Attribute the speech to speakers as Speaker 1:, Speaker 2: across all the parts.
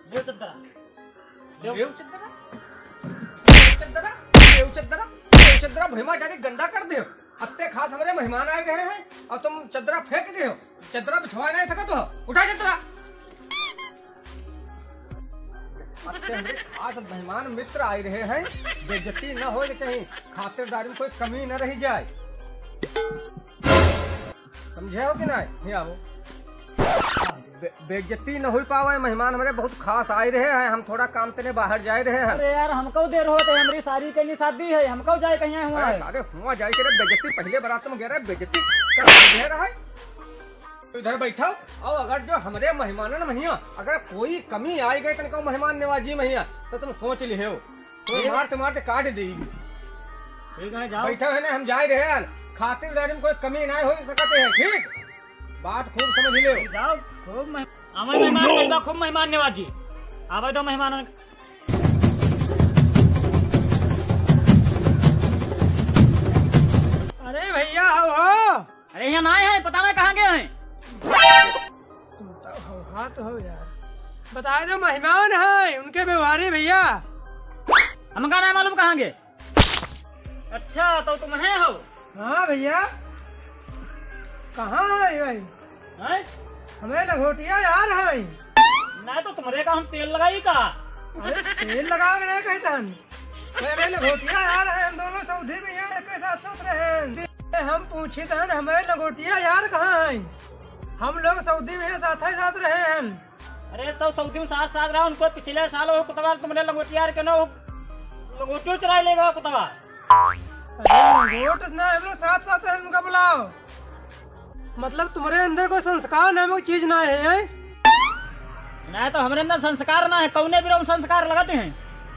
Speaker 1: देव चद्दरा
Speaker 2: देव चद्दरा चद्दरा देव चद्दरा देव चद्दरा भीमा जाके गंदा कर दे। अत्ते खास हमारे मेहमान आए गए हैं और तुम चद्दरा फेंक दे हो। चद्दरा बिछवा नहीं सका तो उठा चद्दरा। अत्ते हमारे खास मेहमान मित्र आए रहे हैं, बेइज्जती न हो चाहिए, खातिरदारी में कोई कमी न रही जाए, समझे हो कि नहीं? आओ बेइज्जती न हो पावे। मेहमान हमारे बहुत खास आए रहे हैं, हम थोड़ा काम तेने बाहर जाए रहे हैं।
Speaker 1: अरे यार हमको देर होते है, हमारी सारी के शादी है, हमको जाए कहीं हुआ है।
Speaker 2: अरे हुआ जाए के बेइज्जती पहले बारात में गया बेइज्जती कर दे रहा है। तो इधर बैठा और अगर जो हमारे मेहमान महिया अगर कोई कमी आई गई तो मेहमान नवाजी महिया तो तुम सोच ले हो, तो मारते मारते काट देगी।
Speaker 1: ठीक है जाओ।
Speaker 2: बैठा है ना, हम जाए रहे हैं, खातिरदारी में कोई कमी नहीं हो सकते है। ठीक बात खूब समझ ले।
Speaker 1: जाओ खूब मेहमान खूब मेहमान नवाजी आवे तो मेहमान।
Speaker 3: अरे भैया हो
Speaker 1: अरे यहाँ आए हैं, पता ना कहाँ गए हैं।
Speaker 3: तुम तो हो हाँ तो हो यार, बता दो मेहमान है उनके व्यवहारी भैया।
Speaker 1: हमका नहीं मालूम कहाँ गए। अच्छा तो तुम हैं हो?
Speaker 3: हाँ भैया कहाँ है भाई?
Speaker 1: हैं?
Speaker 3: हमें लंगोटिया यार है।
Speaker 1: नहीं तो तुम्हारे का हम तेल लगाई का।
Speaker 3: अरे तेल लगा के नहीं कहता हमें लंगोटिया यार है, हम दोनों सऊदी भैया एक साथ साथ रहे। हम पूछे थे हमें लंगोटिया यार कहाँ है? हम लोग सऊदी में साथ ही साथ रहे हैं।
Speaker 1: अरे तो सऊदी में साथ साथ रहा, उनको पिछले साल वो कुतवा तुमने लंगोटिया के नो लंगोटियो चुरा लेगा कुतवा।
Speaker 3: अरे लंगोट ना हम लोग साथ साथ हैं, उनका बुलाओ। मतलब तुम्हारे अंदर कोई संस्कार नामक चीज ना है?
Speaker 1: नहीं तो हमारे अंदर संस्कार ना है, कौने भी संस्कार लगाते हैं।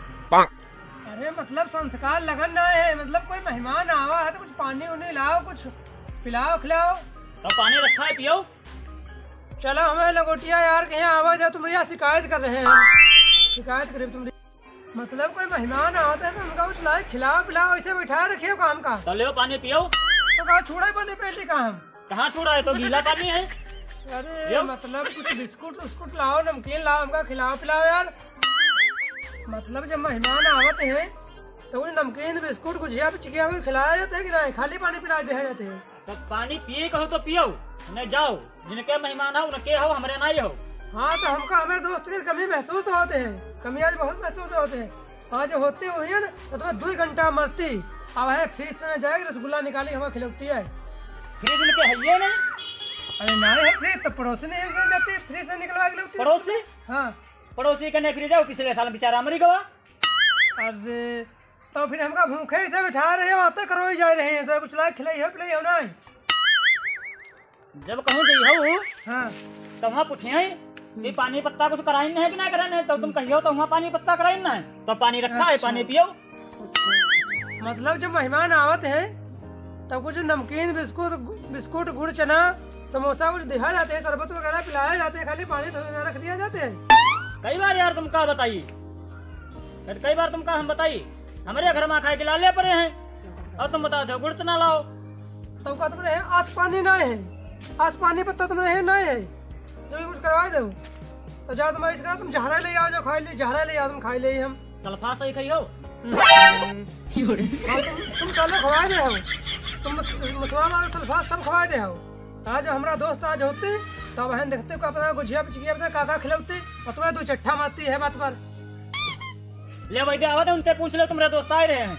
Speaker 3: अरे मतलब संस्कार लगन ना है, मतलब कोई मेहमान आवा है तो कुछ पानी उन्हें लाओ, कुछ पिलाओ खिलाओ।
Speaker 1: तो पानी रखा है पियो।
Speaker 3: चलो हमें लंगोटिया यार के यहाँ आवा जाए, तुम्हारी यहाँ शिकायत कर रहे हैं। शिकायत करे तुम्हारी मतलब कोई मेहमान आता है तो उनका कुछ लाए खिलाओ पिलाओ, ऐसे बैठा रखे काम का।
Speaker 1: तो ले पानी पियो।
Speaker 3: तो कहा छूड़ा पानी पहले का हम
Speaker 1: कहाँ छूड़ा है, तो गीला पानी है।
Speaker 3: अरे मतलब कुछ बिस्कुट उस्कुट लाओ, नमकीन लाओ, हमका खिलाओ पिलाओ यार। मतलब जब मेहमान आवते हैं तो उन्हें नमकीन बिस्कुट गुजिया चिकिया खिलाया जाता है कि नहीं, खाली पानी पिला दिया जाते हैं?
Speaker 1: तो पानी पिए कहो तो पियो, नहीं जाओ जिनके मेहमान हो उनके हो, हमारे नहीं हो।
Speaker 3: हाँ तो हमका हमारे दोस्त की कमी महसूस होते हैं, कमी आज बहुत महसूस होते हैं। आज होते हुए है ना तो तुम्हें 2 घंटा मरती अब है फ्रीज से न जाएगी, रसगुल्ला निकाली हमें खिलौती है।
Speaker 1: फ्रीज उनके है ये नहीं?
Speaker 3: अरे नहीं है फ्रीज तो पड़ोसी नहीं जाती, फ्रीज से निकलवा के खिलौती।
Speaker 1: पड़ोसी?
Speaker 3: हाँ
Speaker 1: पड़ोसी के नहीं फ्रीज है, पिछले साल बेचारा मरी गवा।
Speaker 3: अरे तो फिर हमका भूखे से बिठा रहे हो, आते करो ही जा रहे हैं, तो कुछ लाए खिलाई हो पिलाई हो नहीं।
Speaker 1: जब कहूँ गई हो
Speaker 3: हाँ
Speaker 1: तो वहाँ पूछे कि पानी पत्ता कुछ कराई नहीं है कि नहीं कराई, तो तुम कहियो तो वहाँ पानी पत्ता कराई ना है, तो पानी रखा है, पानी पियो।
Speaker 3: मतलब जब मेहमान आवत है तो कुछ नमकीन बिस्कुट गुड़ चना समोसा कुछ दिया जाते हैं, शरबत वगैरह पिलाया जाते हैं, खाली पानी रख दिया जाते हैं।
Speaker 1: कई बार यार तुम का बताइए, कई बार तुम का हम बताइए, हमारे घर में खाए के लाले पड़े हैं और तुम बताते हो गुड़ चना लाओ।
Speaker 3: तो का तुम रहे आज पानी नहीं है, आज पानी पत्ता तुम रहे नहीं है, जो कुछ करवा दो तो जाओ तुम ऐसे करो, तुम जहरा ले आओ, जो खाई ले जहरा ले आओ, तुम खाई ले हम
Speaker 1: सल्फा सही खाई हो।
Speaker 3: तुम चलो खवा दे हो, तुम मुसवा मारो सल्फा सब खवा दे हो। आज हमारा दोस्त आज होते तो बहन देखते को अपना गुजिया पिचिया अपना काका खिलौते और तुम्हें 2 चट्ठा मारती है बात पर।
Speaker 1: ले वैद्य आवा थे, उनसे पूछ ले, तुम्हारे दोस्त आए रहे हैं।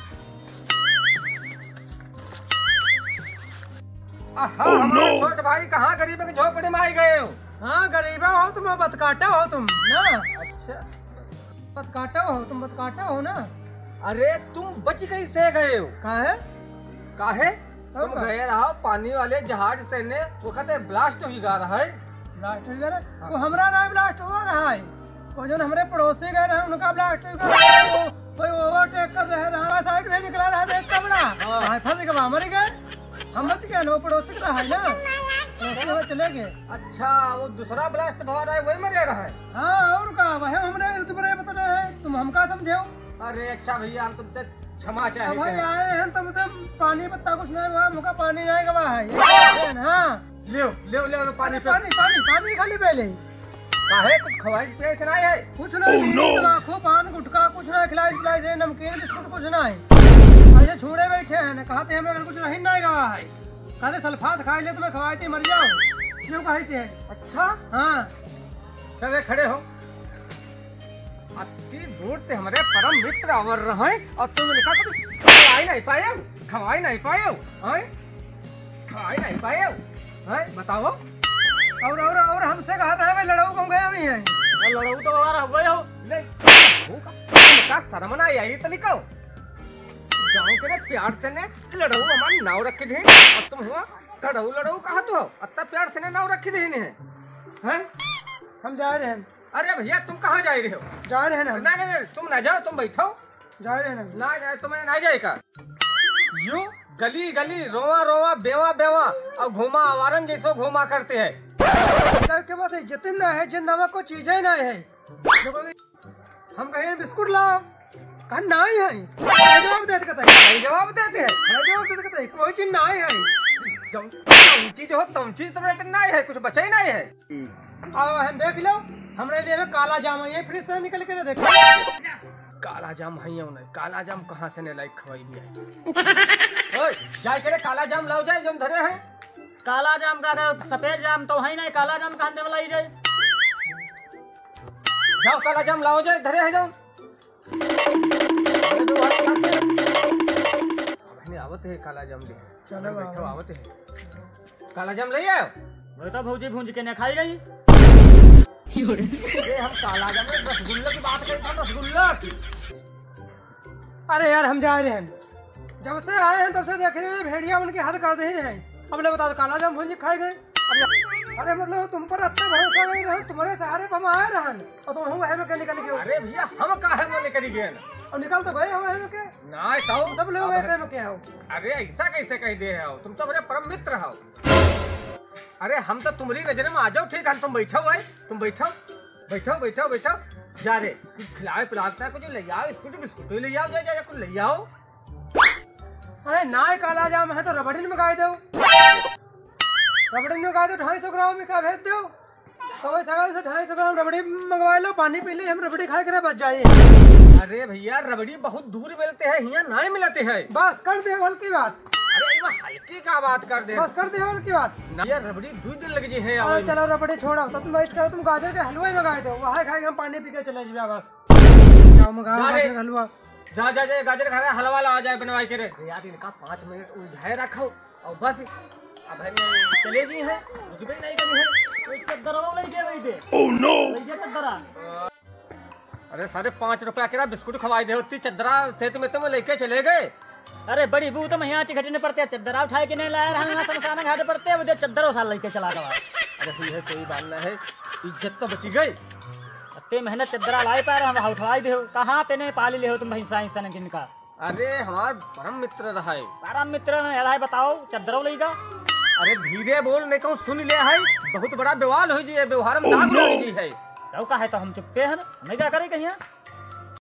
Speaker 2: हमारे छोटे भाई कहाँ गरीब के झोपड़े में आई गए हो?
Speaker 3: हाँ गरीबा हो तुम, बतकाटा हो तुम ना।
Speaker 2: अच्छा
Speaker 3: बतकाटा हो तुम, बतकाटा हो ना।
Speaker 2: अरे तुम बच कैसे गए हो? काहे तुम गए रहो पानी वाले जहाज से ने वो कहते ब्लास्ट ही गा रहा है।
Speaker 3: ब्लास्ट हो गया वो हमारा ना ब्लास्ट हुआ रहा है, वो जो हमारे पड़ोसी गए रहे उनका ब्लास्ट हो गया, कोई ओवरटेक कर रहे रहा, साइड में निकला रहा था एक कमरा फंस गया, मर गए, हम बच गए, वो पड़ोसी का है ना, पड़ोसी में चले गए।
Speaker 2: अच्छा वो दूसरा ब्लास्ट भर रहा है वही मर रहा है?
Speaker 3: हाँ और का वह हमने तुम्हारे बता रहे हैं, तुम हमका समझे।
Speaker 2: अरे अच्छा भैया हम तुमसे क्षमा चाहते
Speaker 3: भाई
Speaker 2: हैं।
Speaker 3: आए हैं तो मतलब पानी पत्ता कुछ नहीं हुआ, मुका पानी नहीं गवा है। हाँ
Speaker 2: ले लो पानी
Speaker 3: पानी पानी पानी खाली पहले
Speaker 2: काहे कुछ खवाई पियाई से नहीं है?
Speaker 3: कुछ नहीं, तम्बाकू पान गुटखा कुछ नहीं, खिलाई पिलाई से नमकीन बिस्कुट कुछ नहीं। ऐसे छूड़े बैठे हैं न, कहते हमें अगर कुछ नहीं नहीं गवा है, कहते सल्फात खाई ले तुम्हें खवाई थी मर जाओ, क्यों कहते हैं?
Speaker 2: अच्छा
Speaker 3: हाँ
Speaker 2: चले खड़े हो। अति दूर से हमारे परम मित्र अवर रहे और तुम लिखा तो खवाई नहीं पाए, खवाई नहीं पाए, खवाई नहीं पाए, बताओ।
Speaker 3: और हमसे कहा रहे भाई लड़ाऊ कम गया भी है।
Speaker 1: लड़ाऊ तो हमारा हुआ हो।
Speaker 2: का शर्म ना आई तो निको गाँव के ने प्यार से ने लड़ाऊ हमारी नाव रखी थी और तुम हुआ लड़ाऊ लड़ाऊ कहा तो अत्ता प्यार से ने नाव रखी थी ने हैं?
Speaker 3: हम जा रहे हैं।
Speaker 2: अरे भैया तुम कहाँ जा रहे हो?
Speaker 3: जा रहे हैं ना।
Speaker 2: नहीं नहीं तुम ना जाओ, तुम बैठो।
Speaker 3: जा रहे हैं ना।
Speaker 2: ना तुम्हें ना जाएगा। यूं गली गली रोवा रोवा बेवा बेवा और घूमा आवारन जैसो घूमा करते हैं।
Speaker 3: के पास इज्जत ना है, जिन नमक को चीजें नहीं है। हम कहें बिस्कुट लाओ, कहा नहीं है, जवाब देते कहते हैं,
Speaker 2: जवाब देते हैं,
Speaker 3: जवाब देते कहते हैं कोई चीज नहीं है।
Speaker 2: चीज हो तुम चीज तुम्हें नहीं है, कुछ बचा ही नहीं है।
Speaker 3: अब देख लो हमारे लिए काला जाम है, फ्रिज से निकल के देखो।
Speaker 2: काला जाम है नहीं, काला जाम कहाँ से ने लाइक खवाई दिया? ओए जाए करे काला जाम लाओ जाए जो धरे हैं।
Speaker 1: काला जाम का सफेद जाम तो है नहीं, काला जाम कहाँ से मलाई जाए?
Speaker 2: जाओ काला जाम लाओ जाए धरे है जाओ। आवत है काला जाम ले, चलो बैठो आवत है काला जाम ले आओ।
Speaker 1: वो तो भौजी भूंज के ने खाई गई।
Speaker 2: ये हम काला जाम में रसगुल्ला की बात करते हैं, रसगुल्ला की।
Speaker 3: अरे यार हम जा रहे हैं, जब से आए हैं तब से देख रहे हैं भेड़िया उनके हाथ कर दे रहे हैं। अब ले बताओ काला जाम भूंज खाए गए। अरे मतलब तुम पर अच्छा भरोसा नहीं रहा, तुम्हारे सहारे पर हम आए रहन और तुम हुए में निकल के।
Speaker 2: अरे भैया हम काहे में लेकर गए ना?
Speaker 3: और निकल तो गए हुए के
Speaker 2: ना तो
Speaker 3: सब लोग गए में क्या हो?
Speaker 2: अरे ऐसा कैसे कह दे रहे हो? तुम तो मेरे परम मित्र हो। अरे हम तो तुम्हारी नजर में आ जाओ, ठीक है तुम बैठो भाई, तुम बैठो बैठो बैठो बैठो। जा रे खिलाए पिलाता है, कुछ ले आओ, बिस्कुट बिस्कुट ले आओ, जा जा कुछ ले आओ।
Speaker 3: अरे ना काला जाम है तो रबड़ी में गाय दो, रबड़ी में गाय दो 250 ग्राम में का भेज दो। तो वही सगाल से 250 ग्राम रबड़ी मंगवा लो, पानी पी ले, हम रबड़ी खाए करे बच जाइए।
Speaker 2: अरे भैया रबड़ी बहुत दूर मिलते हैं, यहाँ नहीं मिलते हैं।
Speaker 3: बस कर दे हल्की बात।
Speaker 2: अरे वो हल्की का बात कर दे,
Speaker 3: बस कर दे हल्की बात।
Speaker 2: यार रबड़ी 2 दिन लग जी है।
Speaker 3: चलो रबड़ी छोड़ो तो तुम ऐसा करो, तुम गाजर के हलवा मंगाए दो, वहाँ खाएंगे हम, पानी पी के चले जाए बस। जाओ मंगाओ गाजर का हलवा।
Speaker 2: जा जा जा गाजर खा रहा हलवा ला जाए बनवाई के रे। यार इनका 5 मिनट उलझाए रखो और बस अब चले जी है, रुक भी नहीं करी है।
Speaker 1: चद्दरा नहीं दे रही थे। ओह नो चद्दरा।
Speaker 2: अरे 5.5 रुपया के बिस्कुट खवाई दे, उतनी चद्दरा से तुम लेके चले गए।
Speaker 1: अरे बड़ी बू तो यहाँ घटने पड़ते, चद्दरा उठाए के नहीं लाया, हम यहाँ शमशान घाट पड़ते वो चद्दर साल लेके चला गया।
Speaker 2: अरे भैया कोई बात ना है, इज्जत तो बची गई।
Speaker 1: अत्ते मेहनत चद्दरा लाई पा रहे हम उठवाई दे, कहाँ तेने पाली ले हो तुम भैंसा हिस्सा किनका?
Speaker 2: अरे हमार परम मित्र रहा है।
Speaker 1: परम मित्र है बताओ चद्दरों लेगा।
Speaker 2: अरे धीरे बोल, नहीं कहूँ सुन ले है, बहुत बड़ा विवाद हो जी, व्यवहार में दाग लग जी है।
Speaker 1: तो का है तो हम चुपके हैं, नहीं क्या करे कहीं।